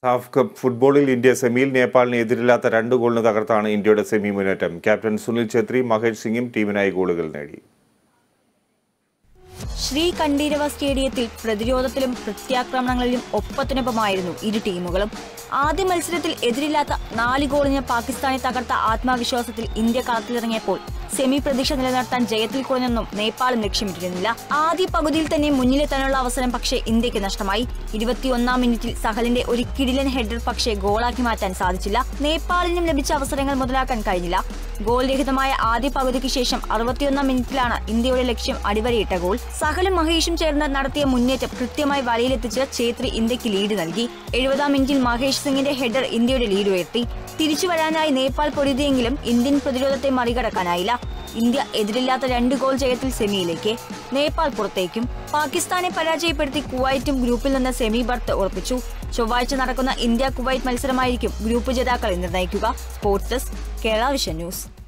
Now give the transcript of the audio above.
SAFF cup ഫുട്ബോളിൽ India സെമിയിൽ നേപ്പാളിനെ എതിരില്ലാത്ത 2 ഗോളിന് തകർത്താണ് ഇന്ത്യയുടെ സെമി മുന്നേറ്റം. ക്യാപ്റ്റൻ സുനിൽ ഛേത്രി, മഹേഷ് സിംഗും ടീമിനായി ഗോളുകൾ നേടി. ശ്രീ കണ്ഠീരവ സ്റ്റേഡിയത്തിൽ പ്രതിരോധത്തിലും പ്രത്യാക്രമണങ്ങളിലും ഒപ്പത്തിനൊപ്പമായിരുന്നു ഇരു ടീമുകളും. ആദ്യ മത്സരത്തിൽ എതിരില്ലാത്ത 4 ഗോളിന് പാകിസ്ഥാനെ തകർത്ത ആത്മവിശ്വാസത്തിൽ ഇന്ത്യ കളത്തിലിറങ്ങിയപ്പോൾ സെമി പ്രതീക്ഷ നിലനിർത്താൻ ജയത്തിൽ കുറഞ്ഞൊന്നും നേപ്പാളും ലക്ഷ്യമിട്ടിരുന്നില്ല. ആദ്യ പകുതിയിൽ തന്നെ മുന്നിലെത്താനുള്ള അവസരം പക്ഷേ ഇന്ത്യക്ക് നഷ്ടമായി. 21ാം മിനിറ്റിൽ സഹലിന്റെ ഒരു കിടിലൻ ഹെഡർ പക്ഷേ ഗോളാക്കി മാറ്റാൻ സാധിച്ചില്ല. നേപ്പാളിനും ലഭിച്ച അവസരങ്ങൾ മുതലാക്കാൻ കഴിഞ്ഞില്ല. ഗോൾ രഹിതമായ ആദ്യ പകുതിക്ക് ശേഷം 61ാം മിനിറ്റിലാണ് ഇന്ത്യയുടെ ലക്ഷ്യം അടിവരയിട്ട ഗോൾ. സഹലും മഹേഷും ചേർന്ന് നടത്തിയ മുന്നേറ്റം കൃത്യമായി വലയിലെത്തിച്ച് ഛേത്രി ഇന്ത്യക്ക് ലീഡ് നൽകി. 70ാം മിനിറ്റിൽ മഹേഷ് സിംഗിന്റെ ഹെഡർ ഇന്ത്യയുടെ ലീഡ് ഉയർത്തി. തിരിച്ചു വരാനായി നേപ്പാൾ പൊരുതിയെങ്കിലും ഇന്ത്യൻ പ്രതിരോധത്തെ മറികടക്കാനായില്ല. ഇന്ത്യ എതിരില്ലാത്ത 2 ഗോൾ ജയത്തിൽ സെമിയിലേക്ക്. നേപ്പാൾ പുറത്തേക്കും. പാകിസ്ഥാനെ പരാജയപ്പെടുത്തി കുവൈറ്റും ഗ്രൂപ്പിൽ നിന്ന് സെമി ബർത്ത് ഉറപ്പിച്ചു. ചൊവ്വാഴ്ച നടക്കുന്ന ഇന്ത്യ കുവൈറ്റ് മത്സരമായിരിക്കും ഗ്രൂപ്പ് ജേതാക്കളെ നിർണ്ണയിക്കുക. Sports desk, Kerala vision news.